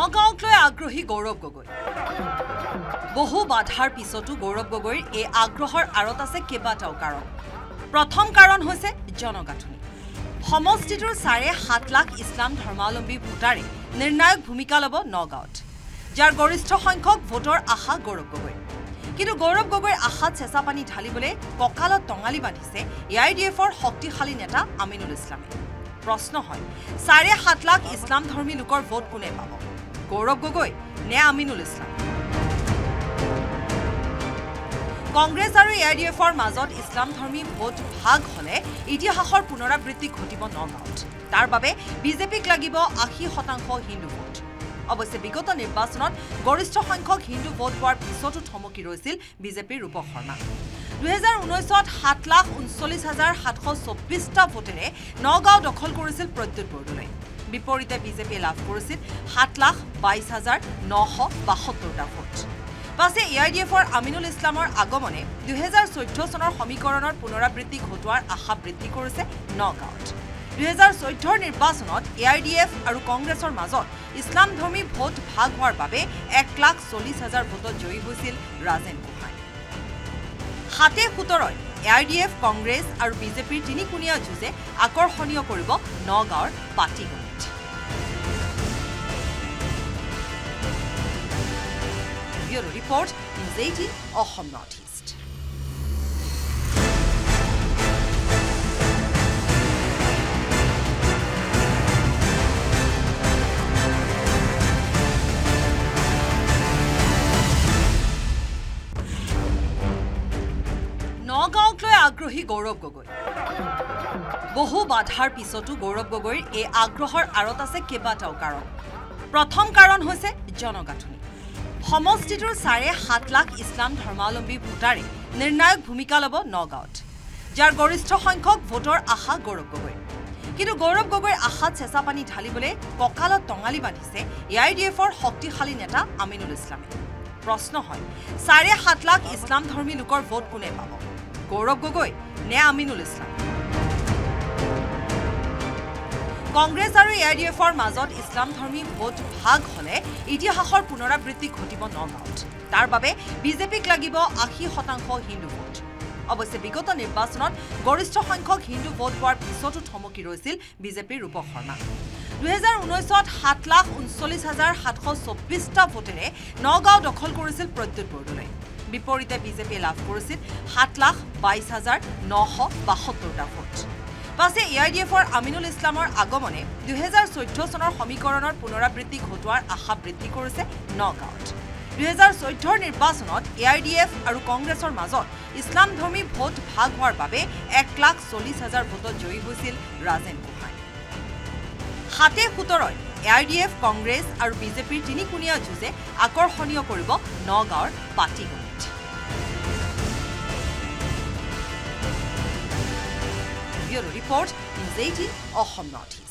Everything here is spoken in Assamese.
নগাঁওক লৈ আগ্ৰহী গৌৰৱ গগৈ বহু বাধাৰ পিছতো গৌৰৱ গগৈৰ এই আগ্ৰহৰ আঁৰত আছে কেইবাটাও কাৰণ প্ৰথম কাৰণ হৈছে জনগাঁথনি সমষ্টিটোৰ ৭.৫ লাখ ইছলাম ধৰ্মাৱলম্বী ভোটাৰে নিৰ্ণায়ক ভূমিকা ল'ব নগাঁৱত যাৰ গৰিষ্ঠ সংখ্যক ভোটৰ আশা গৌৰৱ গগৈ কিন্তু গৌৰৱ গগৈৰ আশাত চেঁচা পানী ঢালিবলৈ কঁকালত টঙালি বান্ধিছে AIUDFৰ শক্তিশালী নেতা আমিনুল ইছলামে প্ৰশ্ন হয় ৭.৫ লাখ ইছলাম ধৰ্মী লোকৰ ভোট কোনে পাব গৌৰৱ গগৈ নে আমিনুল ইছলাম কংগ্ৰেছ আৰু AIUDFৰ মাজত ইছলাম ধৰ্মী ভোট ভাগ হলে ইতিহাসৰ পুনৰাবৃত্তি ঘটিব নগাঁৱত তাৰ বাবে বিজেপিক লাগিব ৮০% হিন্দু ভোট অৱশ্যে বিগত নিৰ্বাচনত গৰিষ্ঠ সংখ্যক হিন্দু ভোট হোৱাৰ পিছতো থমকি ৰৈছিল বিজেপিৰ ৰূপ শৰ্মা 2019ত ৭,39,৭24টা ভোটেৰে নগাঁও দখল কৰিছিল প্ৰদ্যুৎ বৰদলৈ বিপৰীতে বিজেপিয়ে লাভ কৰিছিল ৭,২২,৯৭২টা ভোট পাছে AIUDFৰ আমিনুল ইছলামৰ আগমনে 2014 চনৰ সমীকৰণৰ পুনৰাবৃত্তি ঘটোৱাৰ আশা বৃদ্ধি কৰিছে নগাঁৱত 2014ৰ নিৰ্বাচনত AIUDF আৰু কংগ্ৰেছৰ মাজত ইছলাম ধৰ্মী ভোট ভাগ হোৱাৰ বাবে 1,40,000 ভোটত জয়ী হৈছিল ৰাজেন গোহাঁই ৭-১৭ AIUDF কংগ্ৰেছ আৰু বিজেপিৰ তিনিকুণীয়া যুঁজে আকৰ্ষণীয় কৰিব নগাঁৱৰ পাটিগণিত Bureau Report, News18 Assam Northeast. নগাঁওক লৈ আগ্ৰহী গৌৰৱ গগৈ বহু বাধাৰ পিছতো গৌৰৱ গগৈৰ এই আগ্ৰহৰ আঁৰত আছে কেইবাটাও কাৰণ প্ৰথম কাৰণ হৈছে জনগাঁথনি সমষ্টিটোৰ ৭.৫ লাখ ইছলাম ধৰ্মাৱলম্বী ভোটাৰে নিৰ্ণায়ক ভূমিকা ল'ব নগাঁৱত যাৰ গৰিষ্ঠ সংখ্যক ভোটৰ আশা গৌৰৱ গগৈ কিন্তু গৌৰৱ গগৈৰ আশাত চেঁচা পানী ঢালিবলৈ কঁকালত টঙালি বান্ধিছে AIUDFৰ শক্তিশালী নেতা আমিনুল ইছলামে প্ৰশ্ন হয় ৭.৫ লাখ ইছলাম ধৰ্মী লোকৰ ভোট কোনে পাব গৌৰৱ গগৈ নে আমিনুল ইছলাম কংগ্ৰেছ আৰু AIUDFৰ মাজত ইছলাম ধৰ্মী ভোট ভাগ হলে ইতিহাসৰ পুনৰাবৃত্তি ঘটিব নগাঁৱত তাৰ বাবে বিজেপিক লাগিব ৮০% হিন্দু ভোট অৱশ্যে বিগত নিৰ্বাচনত গৰিষ্ঠ সংখ্যক হিন্দু ভোট হোৱাৰ পিছতো থমকি ৰৈছিল বিজেপিৰ ৰূপ শৰ্মা 2019ত ৭,39,৭24টা ভোটেৰে নগাঁও দখল কৰিছিল প্ৰদ্যুৎ বৰদলৈ বিপৰীতে বিজেপিয়ে লাভ কৰিছিল ৭,২২,৯৭২টা ভোট পাছে AIUDFৰ আমিনুল ইছলামৰ আগমনে 2014 চনৰ সমীকৰণৰ পুনৰাবৃত্তি ঘটোৱাৰ আশা বৃদ্ধি কৰিছে নগাঁৱত 2014ৰ নিৰ্বাচনত AIUDF আৰু কংগ্ৰেছৰ মাজত ইছলাম ধৰ্মী ভোট ভাগ হোৱাৰ বাবে 1,40,000 ভোটত জয়ী হৈছিল ৰাজেন গোহাঁই ৭-১৭ AIUDF কংগ্ৰেছ আৰু বিজেপিৰ তিনিকুণীয়া যুঁজে আকৰ্ষণীয় কৰিব নগাঁৱৰ পাটিগণিত Bureau Report, News18 Assam Northeast.